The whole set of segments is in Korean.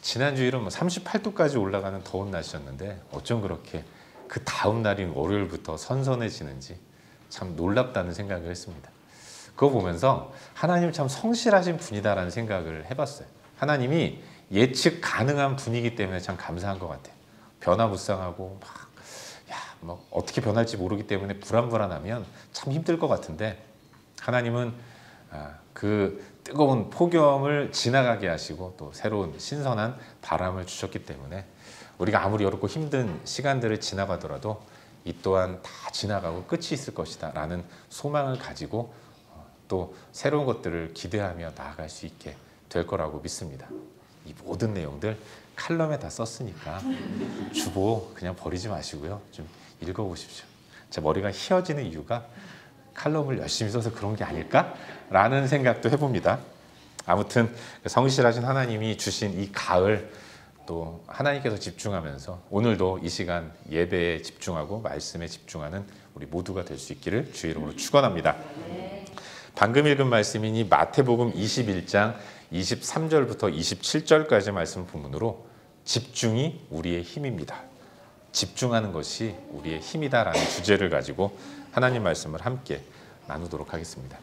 지난주일은 뭐 38도까지 올라가는 더운 날씨였는데 어쩜 그렇게 그 다음 날인 월요일부터 선선해지는지 참 놀랍다는 생각을 했습니다. 그거 보면서 하나님 참 성실하신 분이다라는 생각을 해봤어요. 하나님이 예측 가능한 분이기 때문에 참 감사한 것 같아요. 변화무쌍하고 뭐 어떻게 변할지 모르기 때문에 불안불안하면 참 힘들 것 같은데 하나님은 그 뜨거운 폭염을 지나가게 하시고 또 새로운 신선한 바람을 주셨기 때문에 우리가 아무리 어렵고 힘든 시간들을 지나가더라도 이 또한 다 지나가고 끝이 있을 것이다 라는 소망을 가지고 또 새로운 것들을 기대하며 나아갈 수 있게 될 거라고 믿습니다. 이 모든 내용들 칼럼에 다 썼으니까 주보 그냥 버리지 마시고요. 좀 읽어보십시오. 제 머리가 휘어지는 이유가 칼럼을 열심히 써서 그런 게 아닐까라는 생각도 해봅니다. 아무튼 성실하신 하나님이 주신 이 가을 또 하나님께서 집중하면서 오늘도 이 시간 예배에 집중하고 말씀에 집중하는 우리 모두가 될 수 있기를 주의 이름으로 축원합니다. 방금 읽은 말씀이니 마태복음 21장 23절부터 27절까지 말씀 본문으로 집중이 우리의 힘입니다. 집중하는 것이 우리의 힘이다라는 주제를 가지고 하나님 말씀을 함께 나누도록 하겠습니다.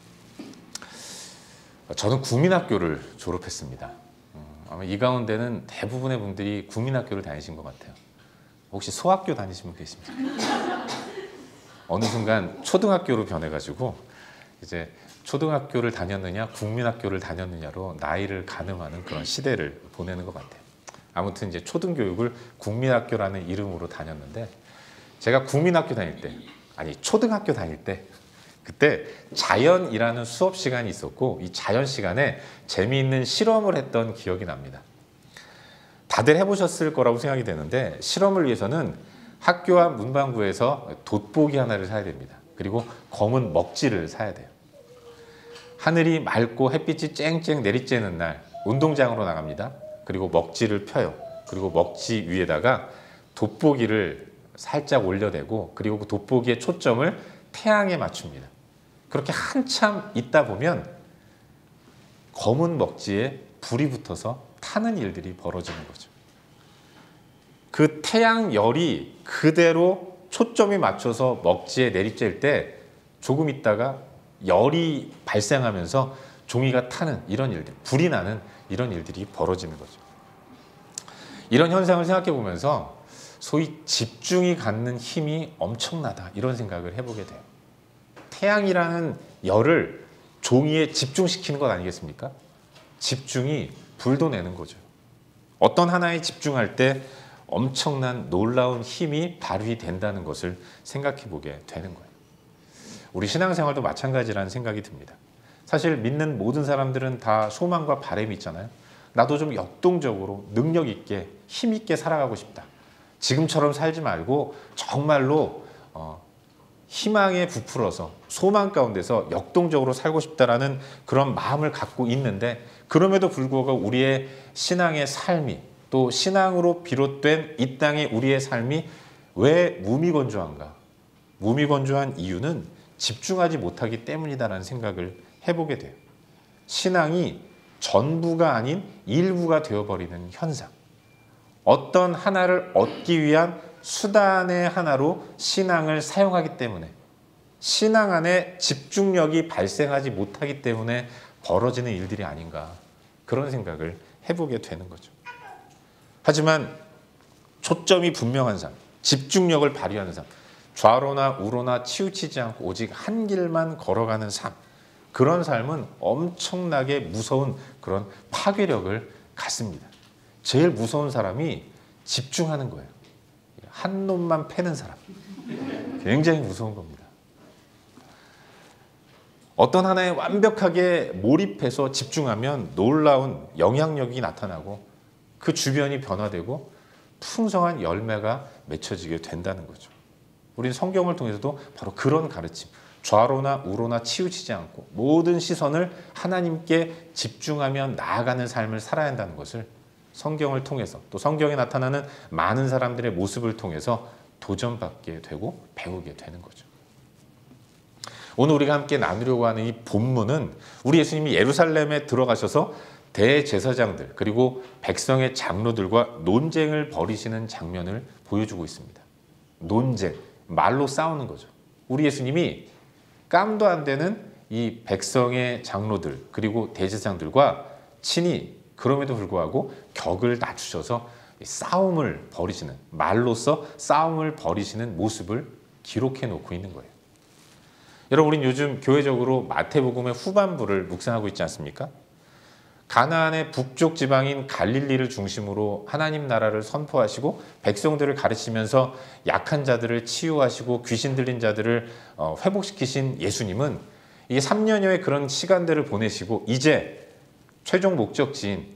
저는 국민학교를 졸업했습니다. 아마 이 가운데는 대부분의 분들이 국민학교를 다니신 것 같아요. 혹시 소학교 다니신 분 계십니까? 어느 순간 초등학교로 변해가지고 이제 초등학교를 다녔느냐 국민학교를 다녔느냐로 나이를 가늠하는 그런 시대를 보내는 것 같아요. 아무튼 이제 초등교육을 국민학교라는 이름으로 다녔는데 제가 국민학교 다닐 때 초등학교 다닐 때 그때 자연이라는 수업 시간이 있었고 이 자연 시간에 재미있는 실험을 했던 기억이 납니다. 다들 해보셨을 거라고 생각이 되는데 실험을 위해서는 학교 앞 문방구에서 돋보기 하나를 사야 됩니다. 그리고 검은 먹지를 사야 돼요. 하늘이 맑고 햇빛이 쨍쨍 내리쬐는 날 운동장으로 나갑니다. 그리고 먹지를 펴요. 그리고 먹지 위에다가 돋보기를 살짝 올려대고 그리고 그 돋보기의 초점을 태양에 맞춥니다. 그렇게 한참 있다 보면 검은 먹지에 불이 붙어서 타는 일들이 벌어지는 거죠. 그 태양열이 그대로 초점이 맞춰서 먹지에 내리쬐을 때 조금 있다가 열이 발생하면서 종이가 타는 이런 일들, 불이 나는 이런 일들이 벌어지는 거죠. 이런 현상을 생각해 보면서 소위 집중이 갖는 힘이 엄청나다 이런 생각을 해보게 돼요. 태양이라는 열을 종이에 집중시키는 것 아니겠습니까? 집중이 불도 내는 거죠. 어떤 하나에 집중할 때 엄청난 놀라운 힘이 발휘 된다는 것을 생각해 보게 되는 거예요. 우리 신앙생활도 마찬가지라는 생각이 듭니다. 사실 믿는 모든 사람들은 다 소망과 바람이 있잖아요. 나도 좀 역동적으로 능력 있게 힘 있게 살아가고 싶다. 지금처럼 살지 말고 정말로 희망에 부풀어서 소망 가운데서 역동적으로 살고 싶다라는 그런 마음을 갖고 있는데 그럼에도 불구하고 우리의 신앙의 삶이 또 신앙으로 비롯된 이 땅의 우리의 삶이 왜 무미건조한가? 무미건조한 이유는 집중하지 못하기 때문이다라는 생각을 해보게 돼요. 신앙이 전부가 아닌 일부가 되어버리는 현상. 어떤 하나를 얻기 위한 수단의 하나로 신앙을 사용하기 때문에 신앙 안에 집중력이 발생하지 못하기 때문에 벌어지는 일들이 아닌가 그런 생각을 해보게 되는 거죠. 하지만 초점이 분명한 삶, 집중력을 발휘하는 삶, 좌로나 우로나 치우치지 않고 오직 한 길만 걸어가는 삶, 그런 삶은 엄청나게 무서운 그런 파괴력을 갖습니다. 제일 무서운 사람이 집중하는 거예요. 한 놈만 패는 사람. 굉장히 무서운 겁니다. 어떤 하나에 완벽하게 몰입해서 집중하면 놀라운 영향력이 나타나고 그 주변이 변화되고 풍성한 열매가 맺혀지게 된다는 거죠. 우리는 성경을 통해서도 바로 그런 가르침, 좌로나 우로나 치우치지 않고 모든 시선을 하나님께 집중하며 나아가는 삶을 살아야 한다는 것을 성경을 통해서 또 성경에 나타나는 많은 사람들의 모습을 통해서 도전받게 되고 배우게 되는 거죠. 오늘 우리가 함께 나누려고 하는 이 본문은 우리 예수님이 예루살렘에 들어가셔서 대제사장들 그리고 백성의 장로들과 논쟁을 벌이시는 장면을 보여주고 있습니다. 논쟁, 말로 싸우는 거죠. 우리 예수님이 깜도 안 되는 이 백성의 장로들 그리고 대제사장들과 친히 그럼에도 불구하고 격을 낮추셔서 싸움을 벌이시는, 말로써 싸움을 벌이시는 모습을 기록해 놓고 있는 거예요. 여러분, 우린 요즘 교회적으로 마태복음의 후반부를 묵상하고 있지 않습니까? 가나안의 북쪽 지방인 갈릴리를 중심으로 하나님 나라를 선포하시고 백성들을 가르치면서 약한 자들을 치유하시고 귀신 들린 자들을 회복시키신 예수님은 이게 3년여의 그런 시간들을 보내시고 이제 최종 목적지인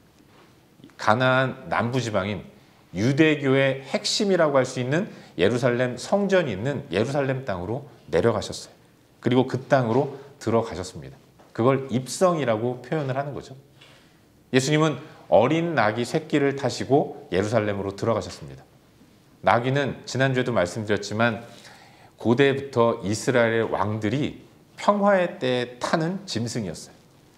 가나안 남부 지방인 유대교의 핵심이라고 할 수 있는 예루살렘 성전이 있는 예루살렘 땅으로 내려가셨어요. 그리고 그 땅으로 들어가셨습니다. 그걸 입성이라고 표현을 하는 거죠. 예수님은 어린 나귀 새끼를 타시고 예루살렘으로 들어가셨습니다. 나귀는 지난주에도 말씀드렸지만 고대부터 이스라엘의 왕들이 평화의 때에 타는 짐승이었어요.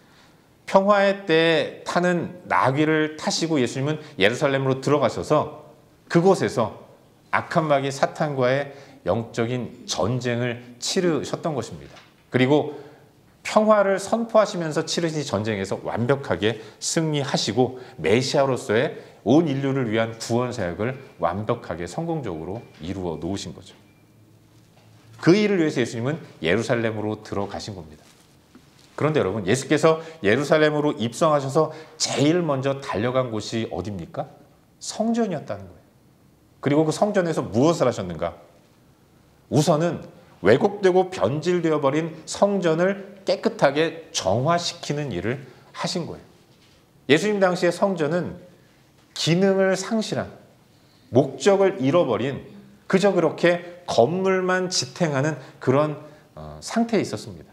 평화의 때에 타는 나귀를 타시고 예수님은 예루살렘으로 들어가셔서 그곳에서 악한 마귀 사탄과의 영적인 전쟁을 치르셨던 것입니다. 그리고 평화를 선포하시면서 치르신 전쟁에서 완벽하게 승리하시고 메시아로서의 온 인류를 위한 구원 사역을 완벽하게 성공적으로 이루어 놓으신 거죠. 그 일을 위해서 예수님은 예루살렘으로 들어가신 겁니다. 그런데 여러분, 예수께서 예루살렘으로 입성하셔서 제일 먼저 달려간 곳이 어디입니까? 성전이었다는 거예요. 그리고 그 성전에서 무엇을 하셨는가? 우선은 왜곡되고 변질되어 버린 성전을 깨끗하게 정화시키는 일을 하신 거예요. 예수님 당시의 성전은 기능을 상실한, 목적을 잃어버린, 그저 그렇게 건물만 지탱하는 그런 상태에 있었습니다.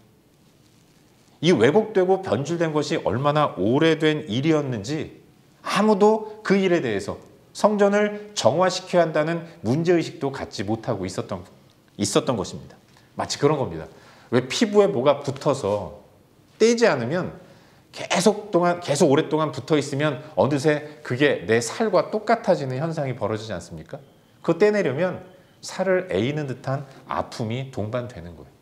이 왜곡되고 변질된 것이 얼마나 오래된 일이었는지 아무도 그 일에 대해서 성전을 정화시켜야 한다는 문제의식도 갖지 못하고 있었던 것입니다. 마치 그런 겁니다. 왜 피부에 뭐가 붙어서 떼지 않으면 계속 오랫동안 붙어 있으면 어느새 그게 내 살과 똑같아지는 현상이 벌어지지 않습니까? 그거 떼내려면 살을 에이는 듯한 아픔이 동반되는 거예요.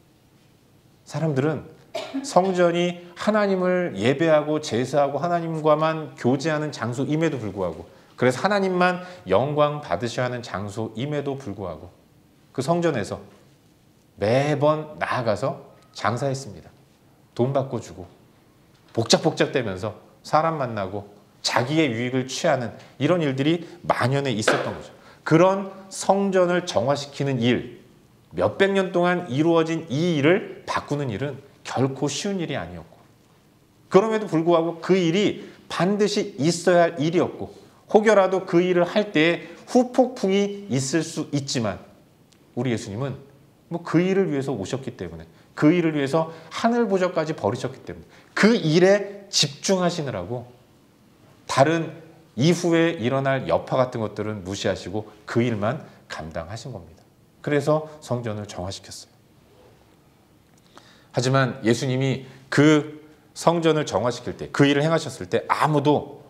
사람들은 성전이 하나님을 예배하고 제사하고 하나님과만 교제하는 장소임에도 불구하고, 그래서 하나님만 영광 받으셔야 하는 장소임에도 불구하고 그 성전에서 매번 나아가서 장사했습니다. 돈 받고 주고 복작복작대면서 사람 만나고 자기의 유익을 취하는 이런 일들이 만연해 있었던 거죠. 그런 성전을 정화시키는 일, 몇백 년 동안 이루어진 이 일을 바꾸는 일은 결코 쉬운 일이 아니었고, 그럼에도 불구하고 그 일이 반드시 있어야 할 일이었고, 혹여라도 그 일을 할 때에 후폭풍이 있을 수 있지만 우리 예수님은 그 일을 위해서 오셨기 때문에, 그 일을 위해서 하늘 보좌까지 버리셨기 때문에 그 일에 집중하시느라고 다른 이후에 일어날 여파 같은 것들은 무시하시고 그 일만 감당하신 겁니다. 그래서 성전을 정화시켰어요. 하지만 예수님이 그 성전을 정화시킬 때, 그 일을 행하셨을 때 아무도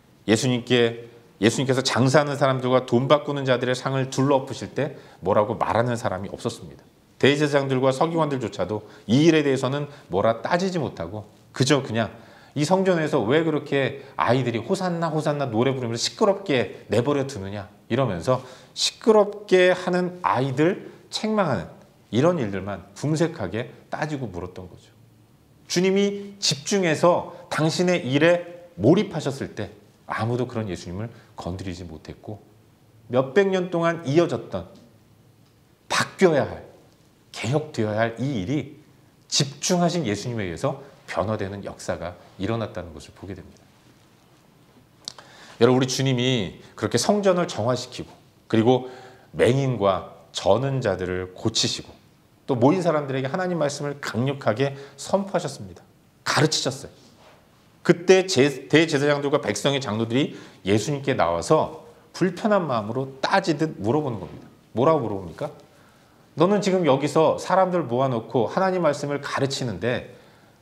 예수님께서 장사하는 사람들과 돈 바꾸는 자들의 상을 둘러엎으실 때 뭐라고 말하는 사람이 없었습니다. 대제사장들과 서기관들조차도 이 일에 대해서는 뭐라 따지지 못하고 그냥 이 성전에서 왜 그렇게 아이들이 호산나 호산나 노래 부르면서 시끄럽게 내버려 두느냐 이러면서 시끄럽게 하는 아이들 책망하는 이런 일들만 궁색하게 따지고 물었던 거죠. 주님이 집중해서 당신의 일에 몰입하셨을 때 아무도 그런 예수님을 건드리지 못했고, 몇백 년 동안 이어졌던 바뀌어야 할, 개혁되어야 할 이 일이 집중하신 예수님에 의해서 변화되는 역사가 일어났다는 것을 보게 됩니다. 여러분, 우리 주님이 그렇게 성전을 정화시키고 그리고 맹인과 저는 자들을 고치시고 또 모인 사람들에게 하나님 말씀을 강력하게 선포하셨습니다. 가르치셨어요. 그때 대제사장들과 백성의 장로들이 예수님께 나와서 불편한 마음으로 따지듯 물어보는 겁니다. 뭐라고 물어봅니까? 너는 지금 여기서 사람들 모아놓고 하나님 말씀을 가르치는데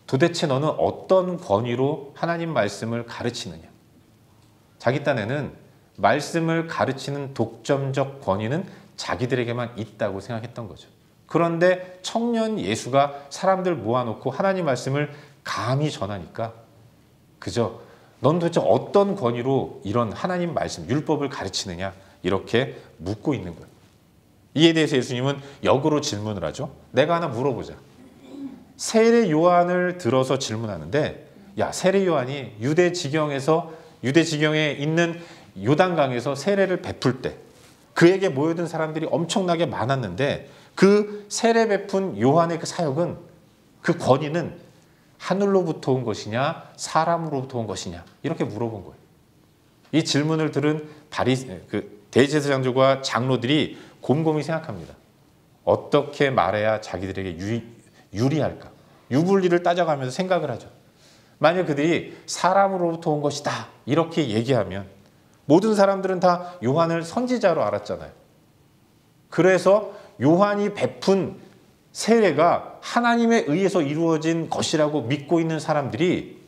도대체 너는 어떤 권위로 하나님 말씀을 가르치느냐? 자기 딴에는 말씀을 가르치는 독점적 권위는 자기들에게만 있다고 생각했던 거죠. 그런데 청년 예수가 사람들 모아놓고 하나님 말씀을 감히 전하니까 그저 넌 도대체 어떤 권위로 이런 하나님 말씀, 율법을 가르치느냐 이렇게 묻고 있는 거예요. 이에 대해서 예수님은 역으로 질문을 하죠. 내가 하나 물어보자. 세례 요한을 들어서 질문하는데 야, 세례 요한이 유대 지경에 있는 요단강에서 세례를 베풀 때 그에게 모여든 사람들이 엄청나게 많았는데 그 세례 베푼 요한의 그 사역은, 그 권위는 하늘로부터 온 것이냐 사람으로부터 온 것이냐 이렇게 물어본 거예요. 이 질문을 들은 대제사장들과 장로들이 곰곰이 생각합니다. 어떻게 말해야 자기들에게 유리할까? 유불리를 따져가면서 생각을 하죠. 만약 그들이 사람으로부터 온 것이다 이렇게 얘기하면 모든 사람들은 다 요한을 선지자로 알았잖아요. 그래서 요한이 베푼 세례가 하나님에 의해서 이루어진 것이라고 믿고 있는 사람들이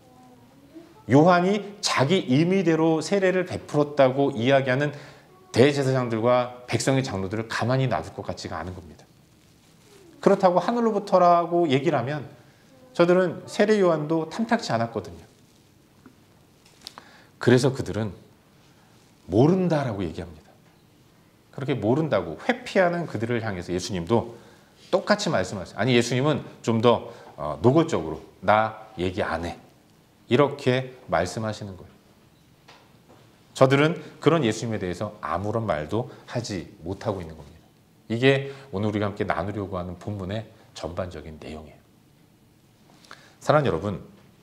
요한이 자기 임의대로 세례를 베풀었다고 이야기하는 대제사장들과 백성의 장로들을 가만히 놔둘 것 같지가 않은 겁니다. 그렇다고 하늘로부터라고 얘기를 하면 저들은 세례 요한도 탐탁치 않았거든요. 그래서 그들은 모른다라고 얘기합니다. 그렇게 모른다고 회피하는 그들을 향해서 예수님도 똑같이 말씀하세요. 아니, 예수님은 좀 더 노골적으로 나 얘기 안 해. 이렇게 말씀하시는 거예요. 저들은 그런 예수님에 대해서 아무런 말도 하지 못하고 있는 겁니다. 이게 오늘 우리가 함께 나누려고 하는 본문의 전반적인 내용이에요. 사랑하는 여러분,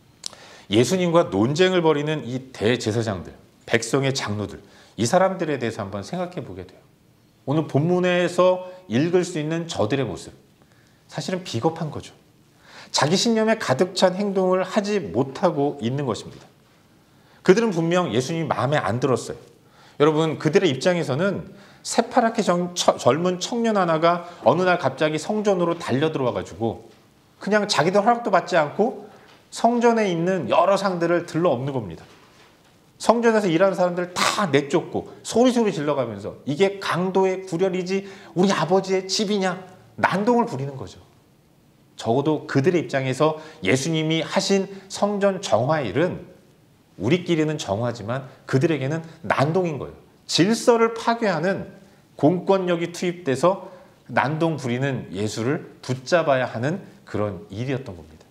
예수님과 논쟁을 벌이는 이 대제사장들, 백성의 장로들, 이 사람들에 대해서 한번 생각해 보게 돼요. 오늘 본문에서 읽을 수 있는 저들의 모습, 사실은 비겁한 거죠. 자기 신념에 가득 찬 행동을 하지 못하고 있는 것입니다. 그들은 분명 예수님이 마음에 안 들었어요. 여러분, 그들의 입장에서는 새파랗게 젊은 청년 하나가 어느 날 갑자기 성전으로 달려들어와가지고 그냥 자기들 허락도 받지 않고 성전에 있는 여러 상들을 들러엎는 겁니다. 성전에서 일하는 사람들 다 내쫓고 소리소리 질러가면서 이게 강도의 구렬이지 우리 아버지의 집이냐 난동을 부리는 거죠. 적어도 그들의 입장에서 예수님이 하신 성전 정화일은 우리끼리는 정화지만 그들에게는 난동인 거예요. 질서를 파괴하는 공권력이 투입돼서 난동 부리는 예수를 붙잡아야 하는 그런 일이었던 겁니다.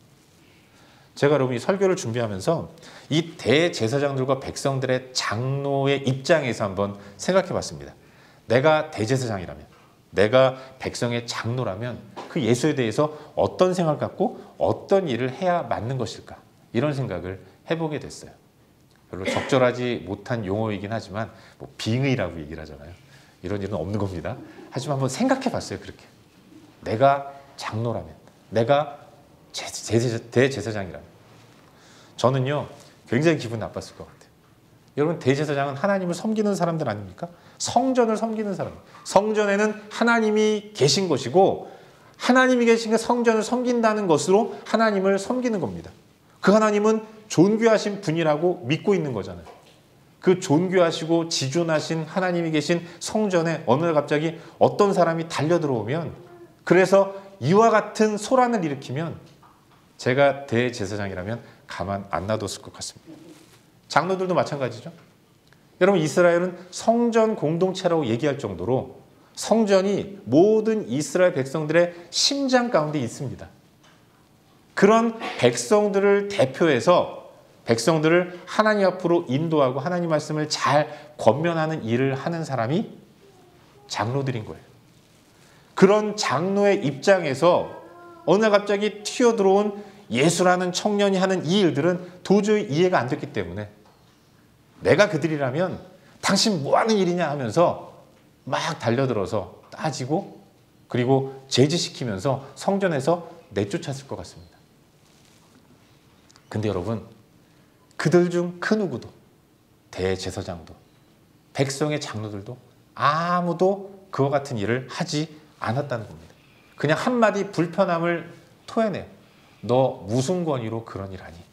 제가 여러분 이 설교를 준비하면서 이 대제사장들과 백성들의 장로의 입장에서 한번 생각해 봤습니다. 내가 대제사장이라면, 내가 백성의 장로라면 그 예수에 대해서 어떤 생각을 갖고 어떤 일을 해야 맞는 것일까? 이런 생각을 해보게 됐어요. 별로 적절하지 못한 용어이긴 하지만 뭐 빙의라고 얘기를 하잖아요. 이런 일은 없는 겁니다. 하지만 한번 생각해 봤어요. 그렇게 내가 장로라면, 내가 대제사장이라면 저는요 굉장히 기분 나빴을 것 같아요. 여러분, 대제사장은 하나님을 섬기는 사람들 아닙니까? 성전을 섬기는 사람. 성전에는 하나님이 계신 것이고 하나님이 계신 그 성전을 섬긴다는 것으로 하나님을 섬기는 겁니다. 그 하나님은 존귀하신 분이라고 믿고 있는 거잖아요. 그 존귀하시고 지존하신 하나님이 계신 성전에 어느 날 갑자기 어떤 사람이 달려들어오면, 그래서 이와 같은 소란을 일으키면 제가 대제사장이라면 가만 안 놔뒀을 것 같습니다. 장로들도 마찬가지죠. 여러분, 이스라엘은 성전 공동체라고 얘기할 정도로 성전이 모든 이스라엘 백성들의 심장 가운데 있습니다. 그런 백성들을 대표해서 백성들을 하나님 앞으로 인도하고 하나님 말씀을 잘 권면하는 일을 하는 사람이 장로들인 거예요. 그런 장로의 입장에서 어느 날 갑자기 튀어들어온 예수라는 청년이 하는 이 일들은 도저히 이해가 안 됐기 때문에 내가 그들이라면 당신 뭐 하는 일이냐 하면서 막 달려들어서 따지고 그리고 제지시키면서 성전에서 내쫓았을 것 같습니다. 근데 여러분, 그들 중 그 누구도, 대제사장도 백성의 장로들도 아무도 그와 같은 일을 하지 않았다는 겁니다. 그냥 한마디 불편함을 토해내요. 너 무슨 권위로 그런 일 하니?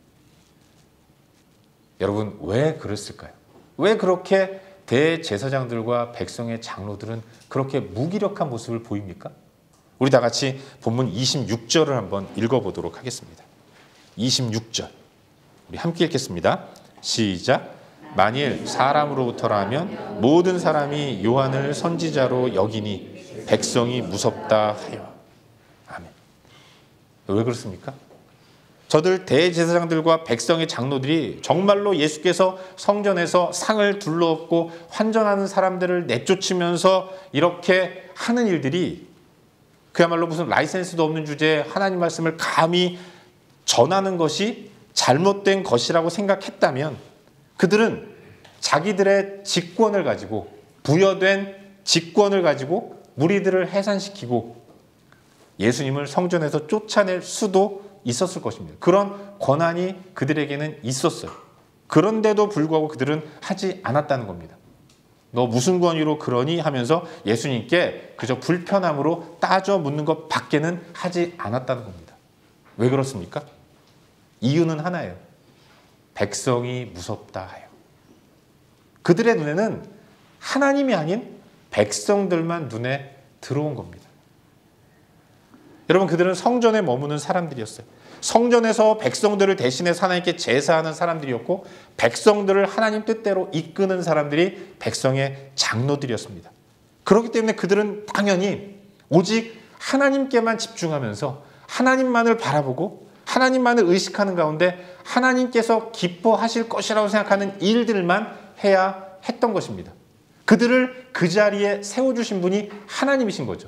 여러분, 왜 그랬을까요? 왜 그렇게 대제사장들과 백성의 장로들은 그렇게 무기력한 모습을 보입니까? 우리 다 같이 본문 26절을 한번 읽어보도록 하겠습니다. 26절 우리 함께 읽겠습니다. 시작. 만일 사람으로부터라면 모든 사람이 요한을 선지자로 여기니 백성이 무섭다 하여. 아멘. 왜 그렇습니까? 저들 대제사장들과 백성의 장로들이 정말로 예수께서 성전에서 상을 둘러엎고 환전하는 사람들을 내쫓으면서 이렇게 하는 일들이 그야말로 무슨 라이센스도 없는 주제에 하나님 말씀을 감히 전하는 것이 잘못된 것이라고 생각했다면 그들은 자기들의 직권을 가지고 부여된 직권을 가지고 무리들을 해산시키고 예수님을 성전에서 쫓아낼 수도 있었을 것입니다. 그런 권한이 그들에게는 있었어요. 그런데도 불구하고 그들은 하지 않았다는 겁니다. 너 무슨 권위로 그러니 하면서 예수님께 그저 불편함으로 따져 묻는 것 밖에는 하지 않았다는 겁니다. 왜 그렇습니까? 이유는 하나예요. 백성이 무섭다 하여. 그들의 눈에는 하나님이 아닌 백성들만 눈에 들어온 겁니다. 여러분, 그들은 성전에 머무는 사람들이었어요. 성전에서 백성들을 대신해서 하나님께 제사하는 사람들이었고 백성들을 하나님 뜻대로 이끄는 사람들이 백성의 장로들이었습니다. 그렇기 때문에 그들은 당연히 오직 하나님께만 집중하면서 하나님만을 바라보고 하나님만을 의식하는 가운데 하나님께서 기뻐하실 것이라고 생각하는 일들만 해야 했던 것입니다. 그들을 그 자리에 세워주신 분이 하나님이신 거죠.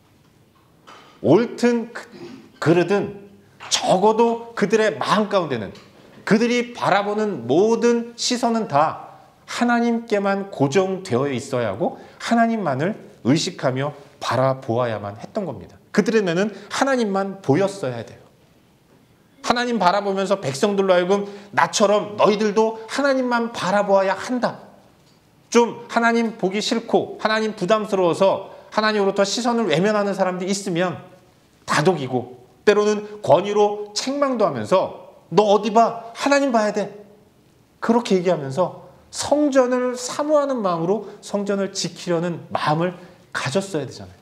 옳든 그르든 적어도 그들의 마음 가운데는 그들이 바라보는 모든 시선은 다 하나님께만 고정되어 있어야 하고 하나님만을 의식하며 바라보아야만 했던 겁니다. 그들의 눈에는 하나님만 보였어야 돼요. 하나님 바라보면서 백성들로 하여금 나처럼 너희들도 하나님만 바라보아야 한다. 좀 하나님 보기 싫고 하나님 부담스러워서 하나님으로부터 시선을 외면하는 사람들이 있으면 다독이고 때로는 권위로 책망도 하면서 너 어디 봐? 하나님 봐야 돼. 그렇게 얘기하면서 성전을 사모하는 마음으로 성전을 지키려는 마음을 가졌어야 되잖아요.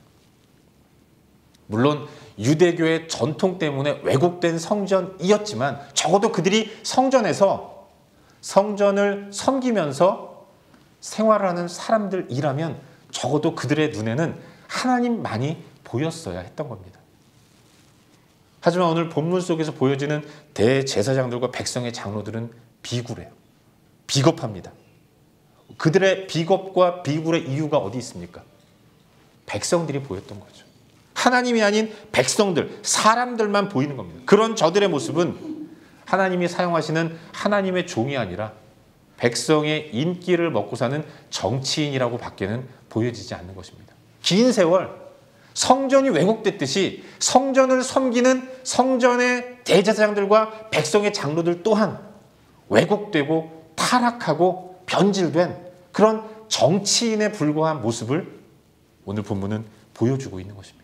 물론 유대교의 전통 때문에 왜곡된 성전이었지만 적어도 그들이 성전에서 성전을 섬기면서 생활하는 사람들이라면 적어도 그들의 눈에는 하나님만이 보였어야 했던 겁니다. 하지만 오늘 본문 속에서 보여지는 대제사장들과 백성의 장로들은 비굴해요. 비겁합니다. 그들의 비겁과 비굴의 이유가 어디 있습니까? 백성들이 보였던 거죠. 하나님이 아닌 백성들, 사람들만 보이는 겁니다. 그런 저들의 모습은 하나님이 사용하시는 하나님의 종이 아니라 백성의 인기를 먹고 사는 정치인이라고 밖에는 보여지지 않는 것입니다. 긴 세월 성전이 왜곡됐듯이 성전을 섬기는 성전의 대제사장들과 백성의 장로들 또한 왜곡되고 타락하고 변질된 그런 정치인에 불과한 모습을 오늘 본문은 보여주고 있는 것입니다.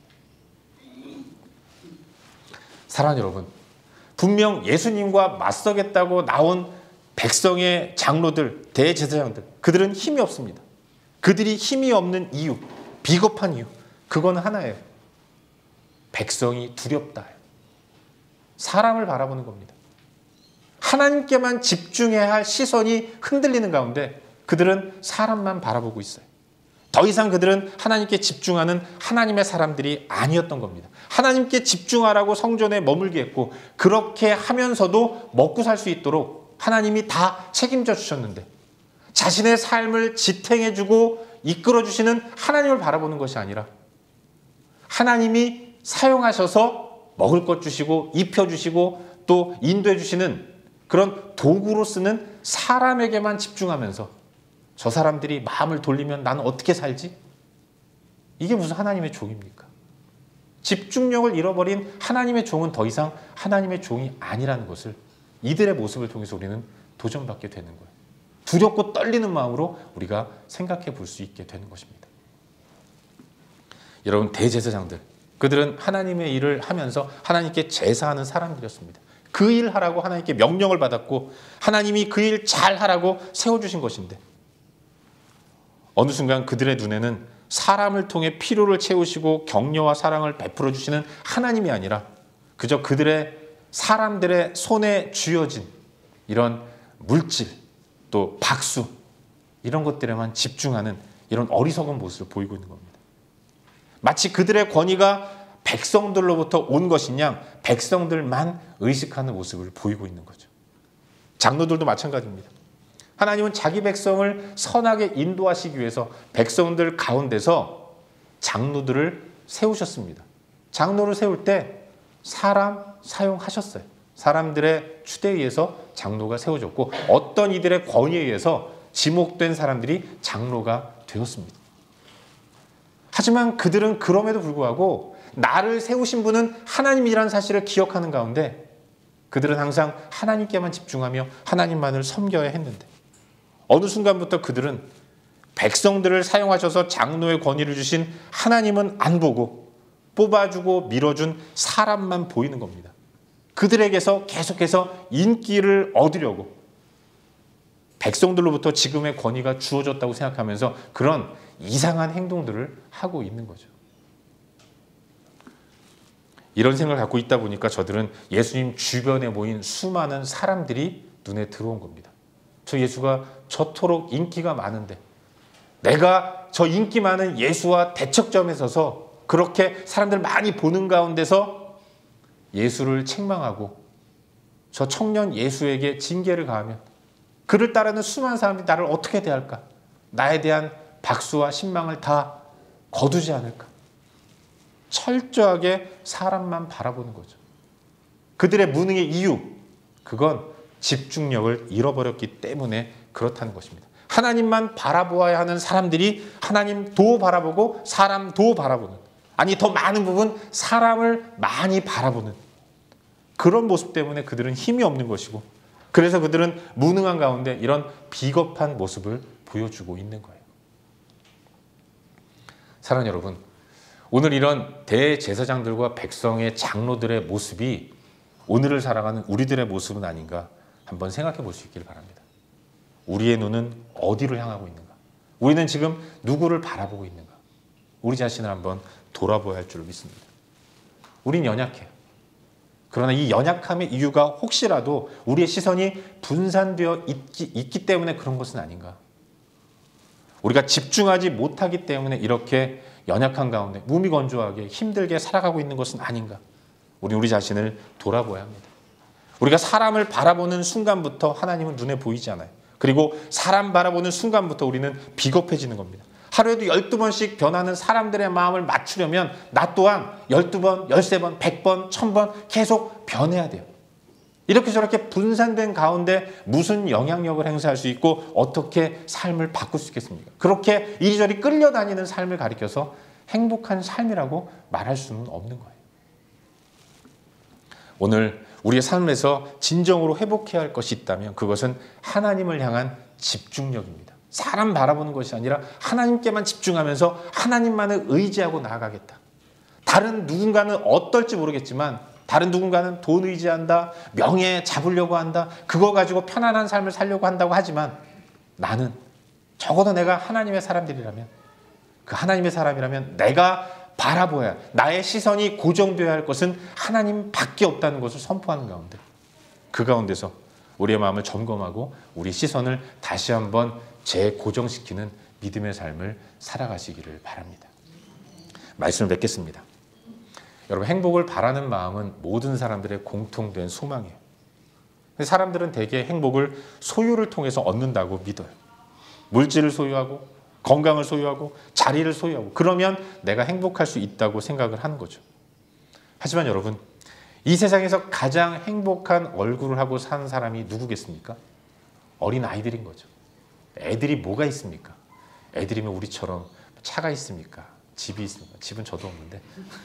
사랑하는 여러분, 분명 예수님과 맞서겠다고 나온 백성의 장로들, 대제사장들, 그들은 힘이 없습니다. 그들이 힘이 없는 이유, 비겁한 이유, 그건 하나예요. 백성이 두렵다. 사람을 바라보는 겁니다. 하나님께만 집중해야 할 시선이 흔들리는 가운데 그들은 사람만 바라보고 있어요. 더 이상 그들은 하나님께 집중하는 하나님의 사람들이 아니었던 겁니다. 하나님께 집중하라고 성전에 머물게 했고 그렇게 하면서도 먹고 살 수 있도록 하나님이 다 책임져 주셨는데 자신의 삶을 지탱해주고 이끌어주시는 하나님을 바라보는 것이 아니라 하나님이 사용하셔서 먹을 것 주시고 입혀주시고 또 인도해 주시는 그런 도구로 쓰는 사람에게만 집중하면서 저 사람들이 마음을 돌리면 나는 어떻게 살지? 이게 무슨 하나님의 종입니까? 집중력을 잃어버린 하나님의 종은 더 이상 하나님의 종이 아니라는 것을 이들의 모습을 통해서 우리는 도전받게 되는 거예요. 두렵고 떨리는 마음으로 우리가 생각해 볼 수 있게 되는 것입니다. 여러분, 대제사장들, 그들은 하나님의 일을 하면서 하나님께 제사하는 사람들이었습니다. 그 일 하라고 하나님께 명령을 받았고 하나님이 그 일 잘하라고 세워주신 것인데 어느 순간 그들의 눈에는 사람을 통해 필요를 채우시고 격려와 사랑을 베풀어 주시는 하나님이 아니라 그저 사람들의 손에 쥐어진 이런 물질 또 박수 이런 것들에만 집중하는 이런 어리석은 모습을 보이고 있는 겁니다. 마치 그들의 권위가 백성들로부터 온 것인 양 백성들만 의식하는 모습을 보이고 있는 거죠. 장로들도 마찬가지입니다. 하나님은 자기 백성을 선하게 인도하시기 위해서 백성들 가운데서 장로들을 세우셨습니다. 장로를 세울 때 사람 사용하셨어요. 사람들의 추대에 의해서 장로가 세워졌고 어떤 이들의 권위에 의해서 지목된 사람들이 장로가 되었습니다. 하지만 그들은 그럼에도 불구하고 나를 세우신 분은 하나님이라는 사실을 기억하는 가운데 그들은 항상 하나님께만 집중하며 하나님만을 섬겨야 했는데 어느 순간부터 그들은 백성들을 사용하셔서 장로의 권위를 주신 하나님은 안 보고 뽑아주고 밀어준 사람만 보이는 겁니다. 그들에게서 계속해서 인기를 얻으려고 백성들로부터 지금의 권위가 주어졌다고 생각하면서 그런 이상한 행동들을 하고 있는 거죠. 이런 생각을 갖고 있다 보니까 저들은 예수님 주변에 모인 수많은 사람들이 눈에 들어온 겁니다. 저 예수가 저토록 인기가 많은데 내가 저 인기 많은 예수와 대척점에 서서 그렇게 사람들 많이 보는 가운데서 예수를 책망하고 저 청년 예수에게 징계를 가하면 그를 따르는 수많은 사람들이 나를 어떻게 대할까? 나에 대한 박수와 신망을 다 거두지 않을까? 철저하게 사람만 바라보는 거죠. 그들의 무능의 이유, 그건 집중력을 잃어버렸기 때문에 그렇다는 것입니다. 하나님만 바라보아야 하는 사람들이 하나님도 바라보고 사람도 바라보는, 아니 더 많은 부분 사람을 많이 바라보는 그런 모습 때문에 그들은 힘이 없는 것이고 그래서 그들은 무능한 가운데 이런 비겁한 모습을 보여주고 있는 거예요. 사랑하는 여러분, 오늘 이런 대제사장들과 백성의 장로들의 모습이 오늘을 살아가는 우리들의 모습은 아닌가 한번 생각해 볼 수 있기를 바랍니다. 우리의 눈은 어디를 향하고 있는가? 우리는 지금 누구를 바라보고 있는가? 우리 자신을 한번 돌아보아야 할 줄 믿습니다. 우린 연약해요. 그러나 이 연약함의 이유가 혹시라도 우리의 시선이 분산되어 있기 때문에 그런 것은 아닌가? 우리가 집중하지 못하기 때문에 이렇게 연약한 가운데 무미건조하게 힘들게 살아가고 있는 것은 아닌가? 우리 자신을 돌아보아야 합니다. 우리가 사람을 바라보는 순간부터 하나님은 눈에 보이지 않아요. 그리고 사람 바라보는 순간부터 우리는 비겁해지는 겁니다. 하루에도 12번씩 변하는 사람들의 마음을 맞추려면 나 또한 12번, 13번, 100번, 1000번 계속 변해야 돼요. 이렇게 저렇게 분산된 가운데 무슨 영향력을 행사할 수 있고 어떻게 삶을 바꿀 수 있겠습니까? 그렇게 이리저리 끌려다니는 삶을 가리켜서 행복한 삶이라고 말할 수는 없는 거예요. 오늘 우리의 삶에서 진정으로 회복해야 할 것이 있다면 그것은 하나님을 향한 집중력입니다. 사람 바라보는 것이 아니라 하나님께만 집중하면서 하나님만을 의지하고 나아가겠다. 다른 누군가는 어떨지 모르겠지만 다른 누군가는 돈 의지한다, 명예 잡으려고 한다, 그거 가지고 편안한 삶을 살려고 한다고 하지만 나는 적어도 내가 하나님의 사람들이라면 그 하나님의 사람이라면 내가 바라보아야 나의 시선이 고정되어야 할 것은 하나님밖에 없다는 것을 선포하는 가운데 그 가운데서 우리의 마음을 점검하고 우리 시선을 다시 한번 재고정시키는 믿음의 삶을 살아가시기를 바랍니다. 말씀을 맺겠습니다. 여러분, 행복을 바라는 마음은 모든 사람들의 공통된 소망이에요. 사람들은 대개 행복을 소유를 통해서 얻는다고 믿어요. 물질을 소유하고 건강을 소유하고 자리를 소유하고 그러면 내가 행복할 수 있다고 생각을 하는 거죠. 하지만 여러분, 이 세상에서 가장 행복한 얼굴을 하고 사는 사람이 누구겠습니까? 어린 아이들인 거죠. 애들이 뭐가 있습니까? 애들이면 우리처럼 차가 있습니까? 집이 있습니까? 집은 저도 없는데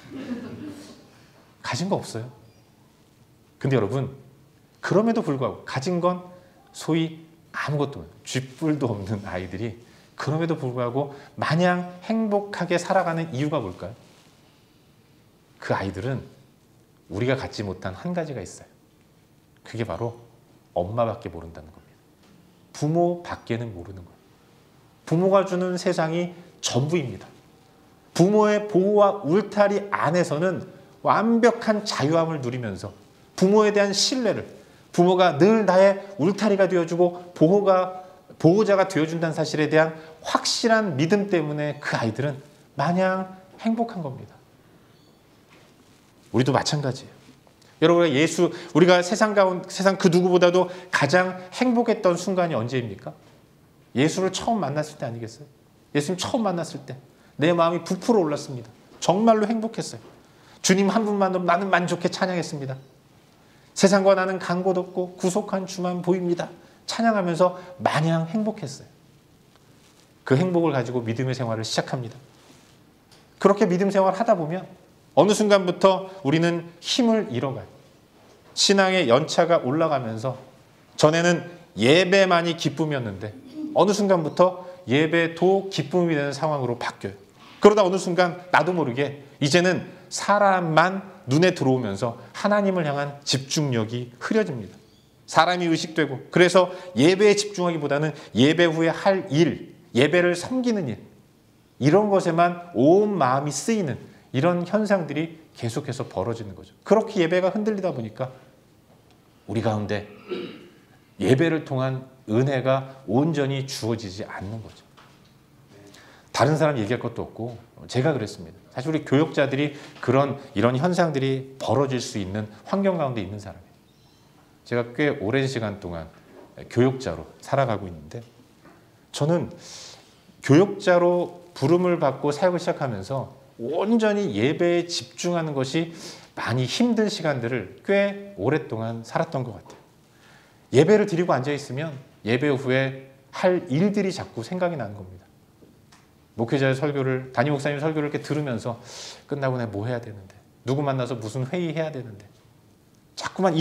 가진 거 없어요. 근데 여러분, 그럼에도 불구하고 가진 건 소위 아무것도 없는 쥐뿔도 없는 아이들이 그럼에도 불구하고 마냥 행복하게 살아가는 이유가 뭘까요? 그 아이들은 우리가 갖지 못한 한 가지가 있어요. 그게 바로 엄마밖에 모른다는 겁니다. 부모밖에는 모르는 거예요. 부모가 주는 세상이 전부입니다. 부모의 보호와 울타리 안에서는 완벽한 자유함을 누리면서 부모에 대한 신뢰를, 부모가 늘 나의 울타리가 되어주고 보호자가 되어준다는 사실에 대한 확실한 믿음 때문에 그 아이들은 마냥 행복한 겁니다. 우리도 마찬가지예요. 여러분, 우리가 세상 그 누구보다도 가장 행복했던 순간이 언제입니까? 예수를 처음 만났을 때 아니겠어요? 예수님 처음 만났을 때 내 마음이 부풀어 올랐습니다. 정말로 행복했어요. 주님 한 분만으로 나는 만족해 찬양했습니다. 세상과 나는 간 곳 없고 구속한 주만 보입니다. 찬양하면서 마냥 행복했어요. 그 행복을 가지고 믿음의 생활을 시작합니다. 그렇게 믿음 생활을 하다 보면 어느 순간부터 우리는 힘을 잃어가요. 신앙의 연차가 올라가면서 전에는 예배만이 기쁨이었는데 어느 순간부터 예배도 기쁨이 되는 상황으로 바뀌어요. 그러다 어느 순간 나도 모르게 이제는 사람만 눈에 들어오면서 하나님을 향한 집중력이 흐려집니다. 사람이 의식되고, 그래서 예배에 집중하기보다는 예배 후에 할 일, 예배를 섬기는 일, 이런 것에만 온 마음이 쓰이는 이런 현상들이 계속해서 벌어지는 거죠. 그렇게 예배가 흔들리다 보니까 우리 가운데 예배를 통한 은혜가 온전히 주어지지 않는 거죠. 다른 사람 얘기할 것도 없고 제가 그랬습니다. 사실 우리 교역자들이 이런 현상들이 벌어질 수 있는 환경 가운데 있는 사람이에요. 제가 꽤 오랜 시간 동안 교역자로 살아가고 있는데, 저는 교역자로 부름을 받고 사역을 시작하면서 온전히 예배에 집중하는 것이 많이 힘든 시간들을 꽤 오랫동안 살았던 것 같아요. 예배를 드리고 앉아있으면 예배 후에 할 일들이 자꾸 생각이 나는 겁니다. 목회자의 설교를, 담임 목사님 설교를 이렇게 들으면서 끝나고 내가 뭐 해야 되는데, 누구 만나서 무슨 회의해야 되는데, 자꾸만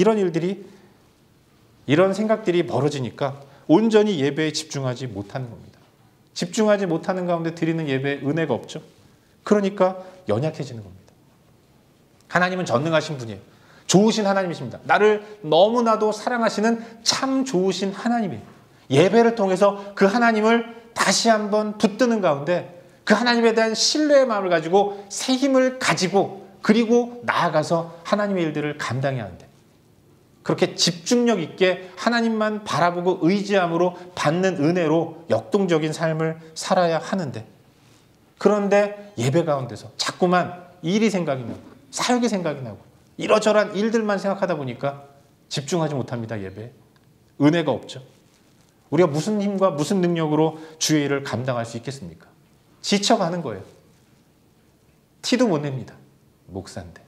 이런 생각들이 벌어지니까 온전히 예배에 집중하지 못하는 겁니다. 집중하지 못하는 가운데 드리는 예배에 은혜가 없죠. 그러니까 연약해지는 겁니다. 하나님은 전능하신 분이에요. 좋으신 하나님이십니다. 나를 너무나도 사랑하시는 참 좋으신 하나님이에요. 예배를 통해서 그 하나님을 다시 한번 붙드는 가운데 그 하나님에 대한 신뢰의 마음을 가지고 새 힘을 가지고, 그리고 나아가서 하나님의 일들을 감당해야 하는데, 그렇게 집중력 있게 하나님만 바라보고 의지함으로 받는 은혜로 역동적인 삶을 살아야 하는데, 그런데 예배 가운데서 자꾸만 일이 생각이 나고 사역이 생각이 나고 이러저러한 일들만 생각하다 보니까 집중하지 못합니다. 예배에 은혜가 없죠. 우리가 무슨 힘과 무슨 능력으로 주의 일을 감당할 수 있겠습니까? 지쳐가는 거예요. 티도 못 냅니다. 목사인데.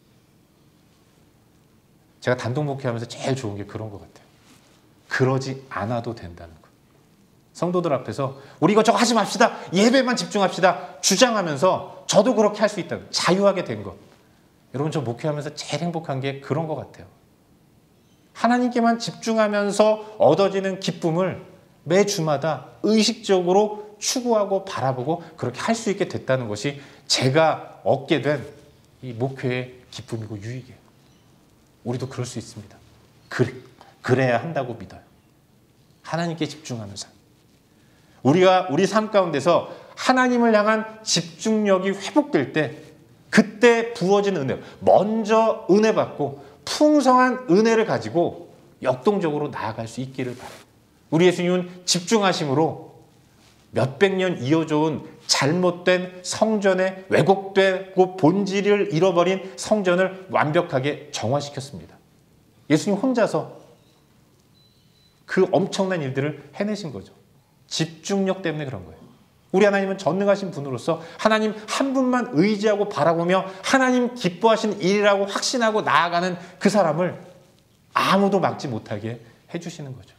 제가 단독 목회하면서 제일 좋은 게 그런 것 같아요. 그러지 않아도 된다는 거. 성도들 앞에서 우리 이거 하지 맙시다, 예배만 집중합시다 주장하면서 저도 그렇게 할 수 있다는, 자유하게 된 것. 여러분, 저 목회하면서 제일 행복한 게 그런 것 같아요. 하나님께만 집중하면서 얻어지는 기쁨을 매 주마다 의식적으로 추구하고 바라보고 그렇게 할 수 있게 됐다는 것이 제가 얻게 된 이 목회의 기쁨이고 유익이에요. 우리도 그럴 수 있습니다. 그래야 한다고 믿어요. 하나님께 집중하는 삶. 우리가 우리 삶 가운데서 하나님을 향한 집중력이 회복될 때, 그때 부어지는 은혜, 먼저 은혜 받고 풍성한 은혜를 가지고 역동적으로 나아갈 수 있기를 바라요. 우리 예수님은 집중하심으로 몇백 년 이어져 온 잘못된 성전에 왜곡되고 본질을 잃어버린 성전을 완벽하게 정화시켰습니다. 예수님 혼자서 그 엄청난 일들을 해내신 거죠. 집중력 때문에 그런 거예요. 우리 하나님은 전능하신 분으로서 하나님 한 분만 의지하고 바라보며 하나님 기뻐하시는 일이라고 확신하고 나아가는 그 사람을 아무도 막지 못하게 해주시는 거죠.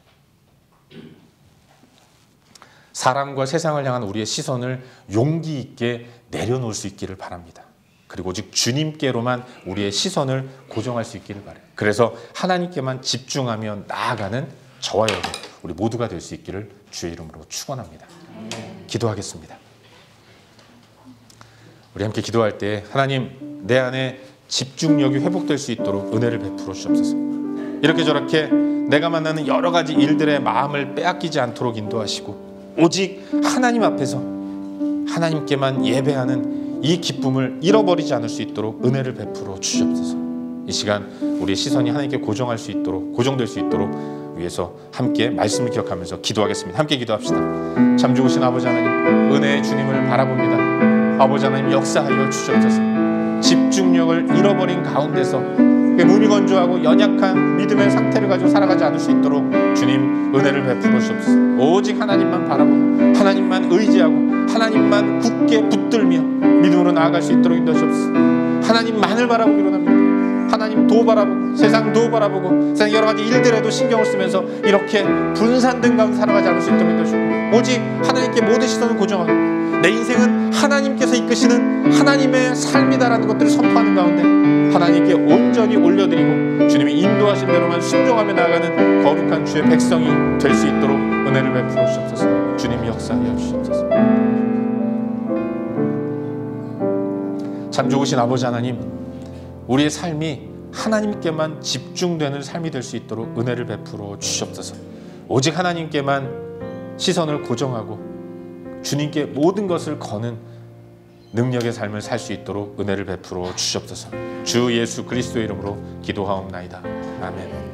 사람과 세상을 향한 우리의 시선을 용기 있게 내려놓을 수 있기를 바랍니다. 그리고 오직 주님께로만 우리의 시선을 고정할 수 있기를 바라요. 그래서 하나님께만 집중하며 나아가는 저와 여러분, 우리 모두가 될 수 있기를 주의 이름으로 축원합니다. 기도하겠습니다. 우리 함께 기도할 때, 하나님, 내 안에 집중력이 회복될 수 있도록 은혜를 베풀어 주옵소서. 이렇게 저렇게 내가 만나는 여러 가지 일들의 마음을 빼앗기지 않도록 인도하시고 오직 하나님 앞에서 하나님께만 예배하는 이 기쁨을 잃어버리지 않을 수 있도록 은혜를 베풀어 주옵소서. 이 시간 우리의 시선이 하나님께 고정될 수 있도록 위해서 함께 말씀을 기억하면서 기도하겠습니다. 함께 기도합시다. 참 좋으신 아버지 하나님, 은혜의 주님을 바라봅니다. 아버지 하나님, 역사하여 주시옵소서. 집중력을 잃어버린 가운데서 무미건조하고 연약한 믿음의 상태를 가지고 살아가지 않을 수 있도록 주님 은혜를 베풀어 주옵소서. 오직 하나님만 바라보고 하나님만 의지하고 하나님만 굳게 붙들며 믿음으로 나아갈 수 있도록 인도하시옵소서. 하나님만을 바라보기로 합니다. 하나님도 바라보고 세상도 바라보고 세상 여러 가지 일들에도 신경을 쓰면서 이렇게 분산된 가운데 살아가지 않을 수 있도록 인도하시고 오직 하나님께 모든 시선을 고정하고 내 인생은 하나님께서 이끄시는 하나님의 삶이다라는 것들을 선포하는 가운데 하나님께 온전히 올려드리고 주님이 인도하신 대로만 순종하며 나아가는 거룩한 주의 백성이 될 수 있도록 은혜를 베풀어 주옵소서. 주님이 역사하여 주옵소서. 참 좋으신 아버지 하나님, 우리의 삶이 하나님께만 집중되는 삶이 될 수 있도록 은혜를 베풀어 주시옵소서. 오직 하나님께만 시선을 고정하고 주님께 모든 것을 거는 능력의 삶을 살 수 있도록 은혜를 베풀어 주시옵소서. 주 예수 그리스도의 이름으로 기도하옵나이다. 아멘.